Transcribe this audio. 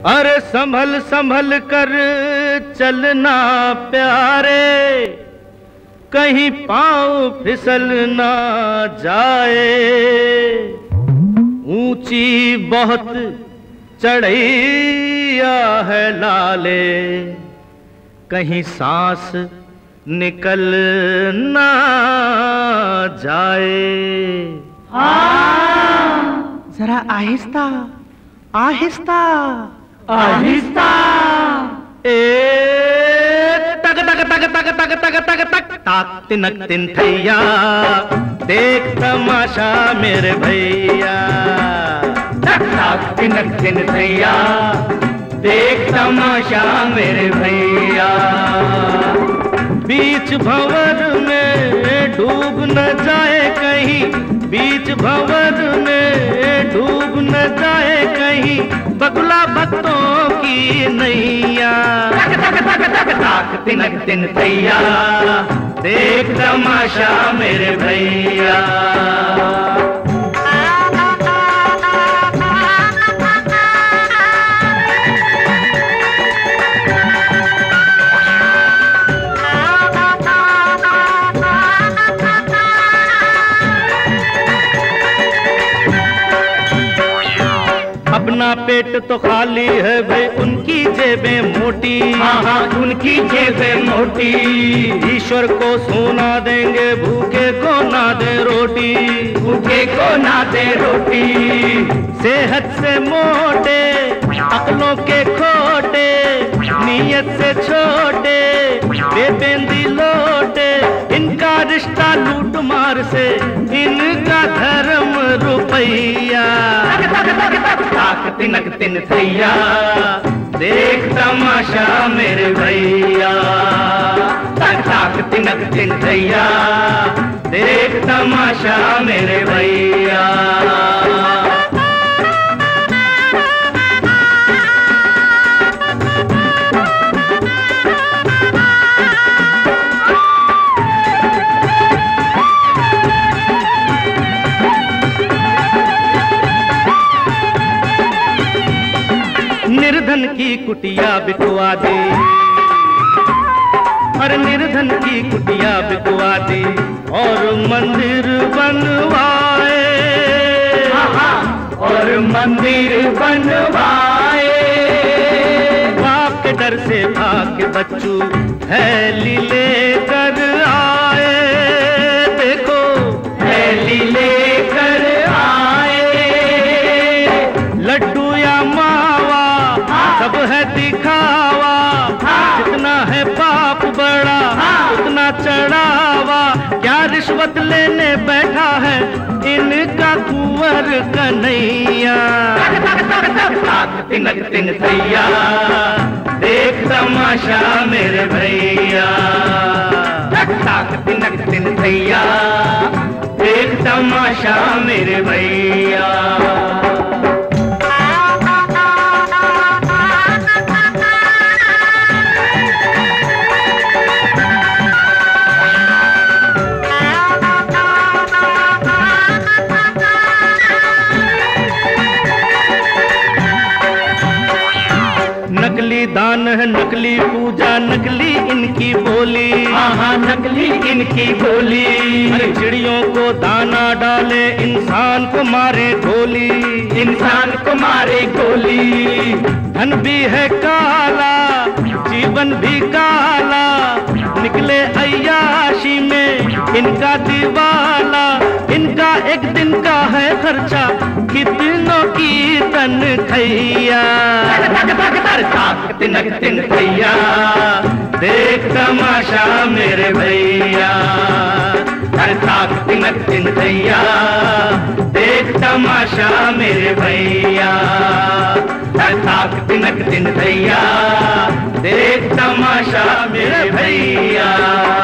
अरे संभल संभल कर चलना प्यारे, कहीं पाँव फिसल ना जाए। ऊंची बहुत चढ़ैया है लाले, कहीं सांस निकल ना जाए। जरा आहिस्ता आहिस्ता आहिस्ता। ए तक तक तक तक तक तक तक तक ताक तिनक तिन थैया, देख तमाशा मेरे भैया। तक ताक तिनक तिन थैया, देख तमाशा मेरे भैया। बीच भंवर में डूब न जाए कहीं, बीच भंवर में डूब न जाए कहीं, बगुला भक्तों की नैया। तक तक तक तक ताक तिनक तिन थैया, देख तमाशा मेरे भैया। अपना पेट तो खाली है भाई, उनकी जेबें मोटी। हाँ उनकी जेबें मोटी। ईश्वर को सोना देंगे, भूखे को ना दे रोटी, भूखे को ना दे रोटी। सेहत से मोटे, अक्लों के खोटे, नीयत से छोटे, बेबेंदी लोटे। इनका रिश्ता लूट मार से, इनका धर्म रुपैया। ताक तिनक तिन थैया, देख तमाशा मेरे भैया। ताक ताक तिनक तिन थैया, देख तमाशा मेरे भैया। निर्धन की कुटिया बिकवा दे, हर निर्धन की कुटिया बिकवा दे, और मंदिर बनवाए, और मंदिर बनवाए। बाप के डर से भाग के बच्चू थैली लेकर आए, देखो थैली लेकर आए। लड्डू या मावा सब है दिखावा, जितना है पाप बड़ा उतना चढ़ावा। क्या रिश्वत लेने बैठा है इनका कुंवर कन्हैया। ताक तिनक तिन थैया, देख तमाशा मेरे भैया। ताक तिनक तिन थैया, देख तमाशा मेरे भैया। नकली दान है, नकली पूजा, नकली इनकी बोली। हाँ नकली इनकी बोली। अरे चिड़ियों को दाना डाले, इंसान को मारे गोली, इंसान को मारे गोली। धन भी है काला, जीवन भी काला, निकले अय्याशी में इनका दिवाला। इनका एक दिन का है खर्चा, कितनों की तनखैया। ताक तिनक तिन थैया, देख तमाशा मेरे भैया। ताक तिनक तिन थैया, देख तमाशा मेरे भैया। ताक तिनक तिन थैया, देख तमाशा मेरे भैया।